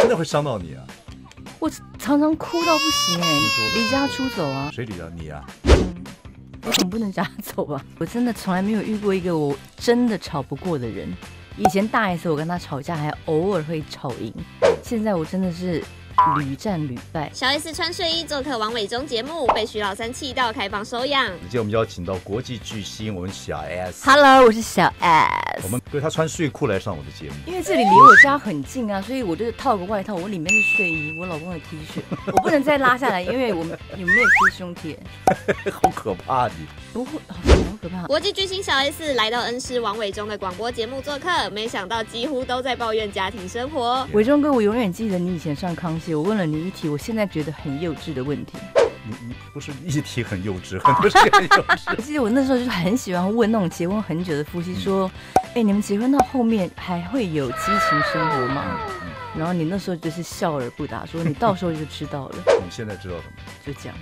真的会伤到你啊！ 我常常哭到不行哎，离家出走啊！ 谁离家？你啊？ 我总不能这样走吧？我真的从来没有遇过一个我真的吵不过的人。以前大 S 我跟他吵架还偶尔会吵赢，现在我真的是屡战屡败。 小 S 穿睡衣做客王伟忠节目，被徐老三气到开放收养。 今天我们邀请到国际巨星我们小 S。 Hello， 我是小 S。 我们对他穿睡裤来上我的节目， 因为这里离我家很近啊，所以我就套个外套，我里面是睡衣，我老公的 T 恤，我不能再拉下来，因为我们有没有贴胸贴？ 好可怕你！ 不会，好可怕。 国际巨星小 S 来到恩师王伟忠的广播节目做客，没想到几乎都在抱怨家庭生活。 伟忠哥，我永远记得你以前上康熙，我问了你一题，我现在觉得很幼稚的问题。 你不是一题很幼稚，很多事很幼稚。 我记得我那时候就是很喜欢问那种结婚很久的夫妻说，你们结婚到后面还会有激情生活吗？然后你那时候就是笑而不答，说你到时候就知道了。 你现在知道什么？ 就这样。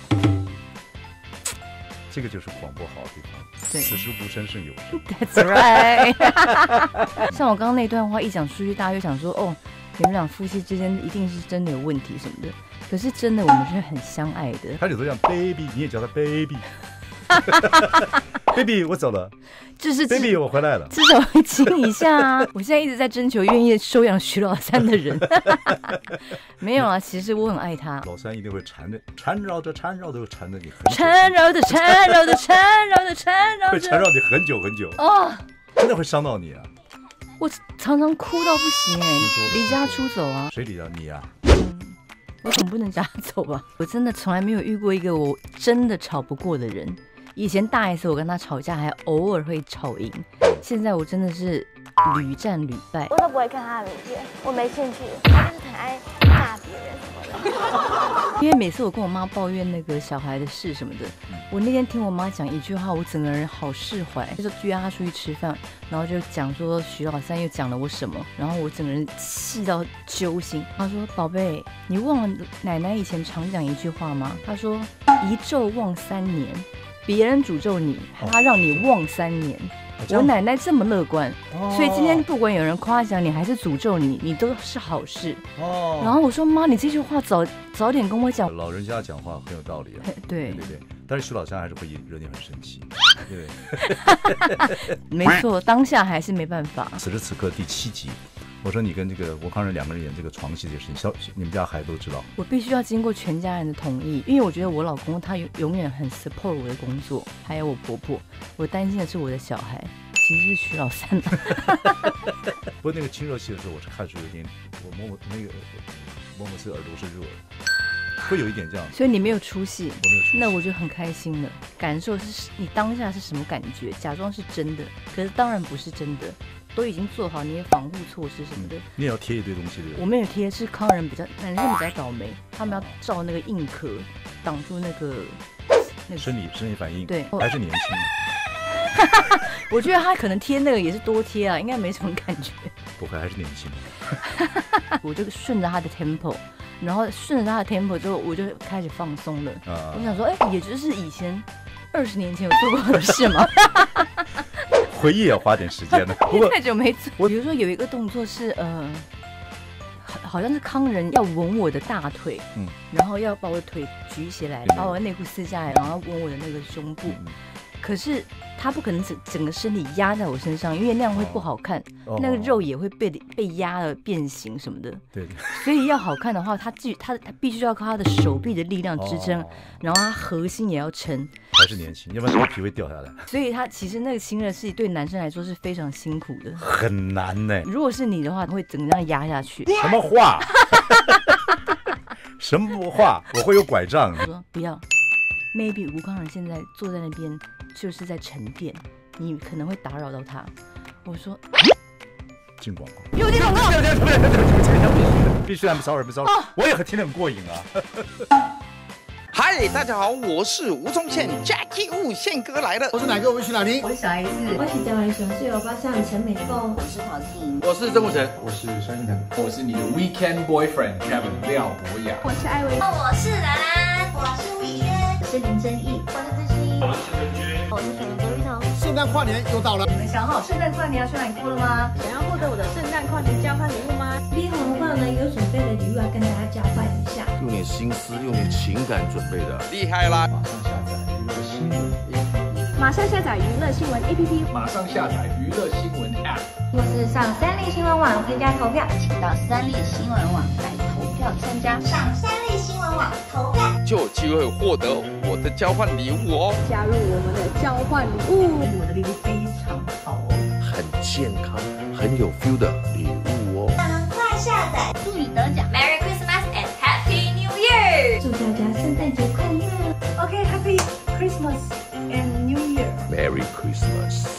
这个就是广播好的地方， 对， 此时无声胜有声。 That's right 。像我刚刚那段话一讲出去，大家就想说，哦，你们俩夫妻之间一定是真的有问题什么的。可是真的，我们是很相爱的。 他有时候讲 baby， 你也叫他 baby。baby， 我走了。 就是 baby， 我回来了。 至少会亲一下啊！我现在一直在征求愿意收养徐老三的人。没有啊，其实我很爱他。 老三一定会缠绕着缠着你很久， 缠绕着， 会缠绕你很久很久。 哦， 真的会伤到你啊！ 我常常哭到不行哎，离家出走啊！ 谁离家？你啊？ 我总不能这样走吧？我真的从来没有遇过一个我真的吵不过的人。以前大 S 我跟他吵架还偶尔会吵赢，现在我真的是屡战屡败。 我都不会看他的影片，我没兴趣。他就是很爱骂别人什么的。 因为每次我跟我妈抱怨那个小孩的事什么的，我那天听我妈讲一句话，我整个人好释怀。就是约她出去吃饭，然后就讲说徐老三又讲了我什么，然后我整个人气到揪心。她说：“宝贝，你忘了奶奶以前常讲一句话吗？她说一纣忘3年。”别人诅咒你，他让你忘3年。我奶奶这么乐观，所以今天不管有人夸奖你还是诅咒你，你都是好事。然后我说妈，你这句话早点跟我讲。 老人家讲话很有道理啊。 对， 但是徐老三还是会惹你很生气。对， 没错，当下还是没办法。 此时此刻第7集。我说你跟这个吴康仁2个人演这个床戏的事情，你们家孩子都知道。 我必须要经过全家人的同意，因为我觉得我老公他永远很 support 我的工作，还有我婆婆。我担心的是我的小孩，其实是徐老三。 不过那个亲热戏的时候，我是看出有点，我摸是耳朵是热的，会有一点这样。 所以你没有出戏， 我没有出戏， 那我就很开心了。感受是你当下是什么感觉？假装是真的，可是当然不是真的。都已经做好那些防护措施什么的， 你也要贴一堆东西的。 我没有贴，是康人男生比较倒霉，他们要照那个硬壳，挡住那个生理反应。 对， 还是年轻的。 我觉得他可能贴那个也是多贴啊，应该没什么感觉。 不会，还是年轻的。我就顺着他的 tempo， 然后顺着他的 tempo 之后，我就开始放松了。我想说，也就是以前20年前有做过的事嘛。 回忆也要花点时间的，不过太久没做。比如说有一个动作是好像是康仁要吻我的大腿，然后要把我的腿举起来，把我的内裤撕下来，然后吻我的那个胸部。可是他不可能整个身体压在我身上，因为那样会不好看，那个肉也会被压了变形什么的。 对， 所以要好看的话，他必须要靠他的手臂的力量支撑，然后他核心也要撑。 还是年轻，要不然头皮会掉下来。 所以他其实那个亲热戏对男生来说是非常辛苦的， 很难呢。 如果是你的话，会整个这样压下去。 什么话？什么话？我会有拐杖。 我说不要。Maybe 吴康仁现在坐在那边就是在沉淀，你可能会打扰到他。我说进广告， 又进广告， 必须 I'm sorry，我也听得很过瘾啊。 嗨，大家好，我是吴宗宪 Jackie Wu 宪哥来了。 我是哪个？我们去哪里？ 我是小 S， 我是台湾熊是欧巴桑陈美凤，我是黄静， 我是曾武成， 我是萧敬腾， 我是你的 Weekend Boyfriend Kevin 廖博雅， 我是艾薇， 我是兰兰，我是米轩，我是林真义，我是志熙， 我是陈君， 我是小刘一彤。 圣诞跨年又到了， 你们想好圣诞跨年要去哪里过了吗？ 想要获得我的圣诞跨年交换礼物吗？ 你红包呢有准备心思、用点情感准备的， 厉害啦！ 马上下载娱乐新闻 APP， 马上下载娱乐新闻 App， 或是上三立新闻网添加投票，请到三立新闻网来投票参加。上三立新闻网投票， 就有机会获得我的交换礼物哦！ 加入我们的交换礼物， 我的礼物非常好哦， 很健康、很有 feel 的礼物哦。 赶快下载，祝你得奖 ！Merry Christmas and Happy New Year！ 祝大家圣诞节快乐 OK，Happy Christmas and New Year！ Merry Christmas。